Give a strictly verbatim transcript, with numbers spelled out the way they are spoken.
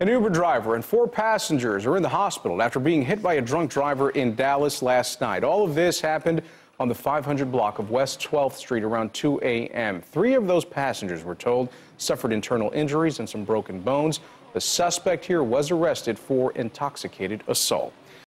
An Uber driver and four passengers are in the hospital after being hit by a drunk driver in Dallas last night. All of this happened on the five hundred block of West twelfth Street around two a m Three of those passengers, we're told, suffered internal injuries and some broken bones. The suspect here was arrested for intoxicated assault.